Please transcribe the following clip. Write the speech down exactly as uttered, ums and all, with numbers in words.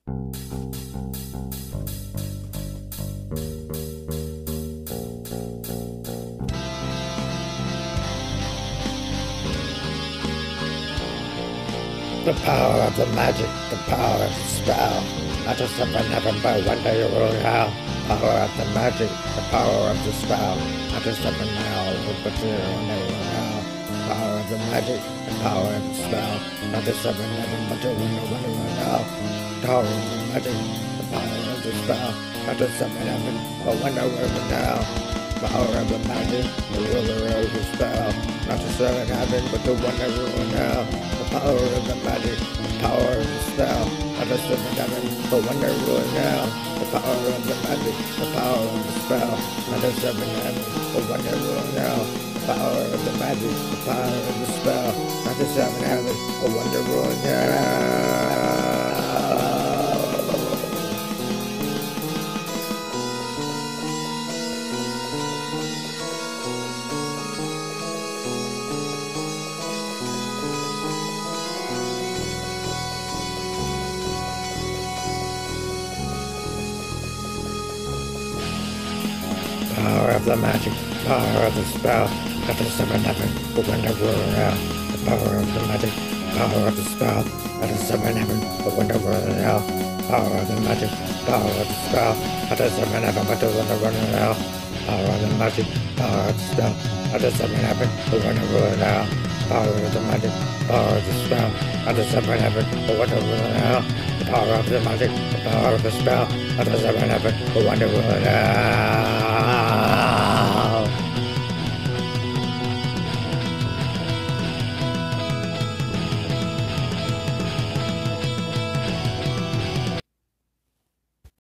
The power of the magic, the power of the spell. I just never, never, but one day you will know. Power of the magic, the power of the spell. I just never know, but you will never know. Power of the magic, the power of the spell. I just never, never, but you will never know. Power of the magic, the power of the spell. I just never, never, but one day you will know. Power of the magic, the ruler of the spell. Not just seven heaven, but the one that will know. The power of the magic, the power of the spell. Not just seven heaven, but one that will know. The power of the magic, the power of the spell. Not just seven heaven, but one that will know. The power of the magic, the power of the spell. Not just seven heaven, but one that will know. Power of the magic, power of the spell, not the seven heaven, but when the world now. The power of the magic, power of the spell, not the seven heaven, but when the world now. Power of the magic, power of the spell, not the seven heaven, but when the world now. Power of the magic, power of the spell, not the seven heaven, but when the world now. Power of the magic, power of the spell, not the seven heaven, but when the world now. The power of the magic, the power of the spell, not the seven heaven, but when the world now.